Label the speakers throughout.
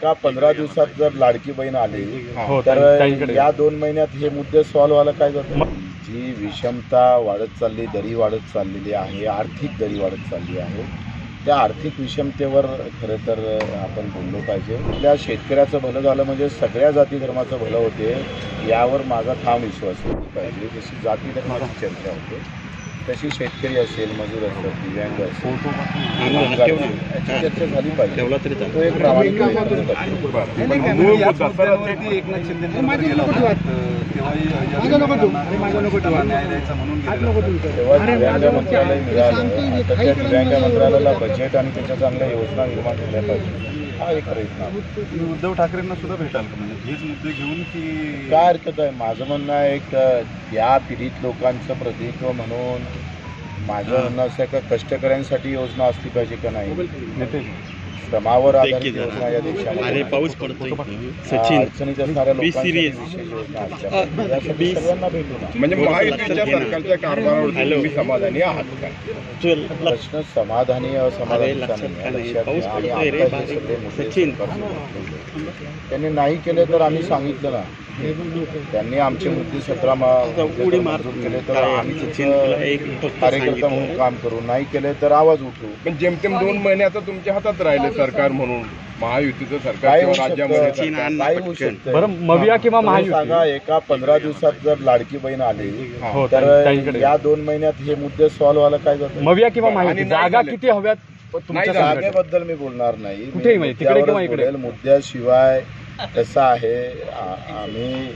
Speaker 1: एका 15 दिवसात जर लाडकी बहीण आली तर या 2 महिन्यात हे मुद्दे सॉल्व्ह व्हायला काय जातं? जी विषमता वाढत चालली, दरी वाढत चाललेली आहे, आर्थिक दरी वाढत चालली आहे, त्या आर्थिक विषमतेवर खरं तर आपण बोललो पाहिजे. आपल्या शेतकऱ्याचं भलं झालं म्हणजे सगळ्या जाती धर्माचं भलं होते यावर माझा ठाम विश्वास पाहिजे. जशी जाती धर्माची चर्चा होते तशी शेतकरी असेल, मजूर असेल, दिव्यांग असेल, याची चर्चा झाली पाहिजे. तो एक प्रामाणिक दिव्यांग मंत्रालय मिळालं. आता त्या दिव्यांग मंत्रालयाला बजेट आणि त्याच्या चांगल्या योजना निर्माण झाल्या पाहिजे. हा एक प्रयत्न.
Speaker 2: उद्धव ठाकरेंना सुद्धा भेटाल का? म्हणजे हेच मुद्दे घेऊन की
Speaker 1: काय हरकत आहे? माझं म्हणणं आहे एक या पीडित लोकांचं प्रतिनिधित्व म्हणून माझं म्हणणं असं आहे का कष्टकऱ्यांसाठी योजना असली पाहिजे का नाही? श्रमावर आधारित योजना या देशामध्ये अडचणीत असणाऱ्या लोकांसाठी विशेष योजना असल्या पाहिजे. यासाठी सर्वांना भेटू ना.
Speaker 2: म्हणजे महायुतीच्या सरकारच्या कारभारावर तुम्ही समाधानी आहात का?
Speaker 1: प्रश्न समाधानी असमाधानीचा नाही. त्यांनी नाही केले तर आम्ही सांगितलं ना, त्यांनी आमचे मुद्दे 17 मंजूर केले तर आम्ही कार्यकर्ता म्हणून काम करू, नाही केले तर आवाज उठवू.
Speaker 2: पण जेमतेम 2 महिने आता तुमच्या हातात राहिले सरकार म्हणून, महायुतीचं सरकार
Speaker 1: काय होऊ शकतं? बरं मविया किंवा महायुती सांगा, एका 15 दिवसात जर लाडकी बहीण आली तर या 2 महिन्यात हे मुद्दे सॉल्व्ह व्हायला काय जातं? मविया किंवा महायुती जागा किती हव्यात? तुमच्या जागेबद्दल मी बोलणार नाही. मुद्द्याशिवाय कसं आहे, आम्ही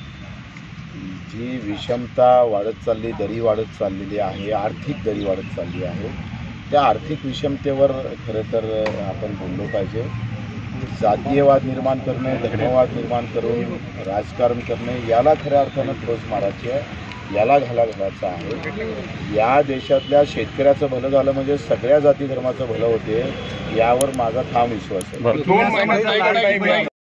Speaker 1: जी विषमता वाढत चालली, दरी वाढत चाललेली आहे, आर्थिक दरी वाढत चालली आहे, त्या आर्थिक विषमतेवर खरं तर आपण बोललो पाहिजे. जातीयवाद निर्माण करणे, धर्मवाद निर्माण करून राजकारण करणे याला खऱ्या अर्थानं ठोस मारायची आहे, याला घालायचा आहे. या देशातल्या शेतकऱ्याचं भलं झालं म्हणजे सगळ्या जाती धर्माचं भलं होते यावर माझा ठाम विश्वास आहे.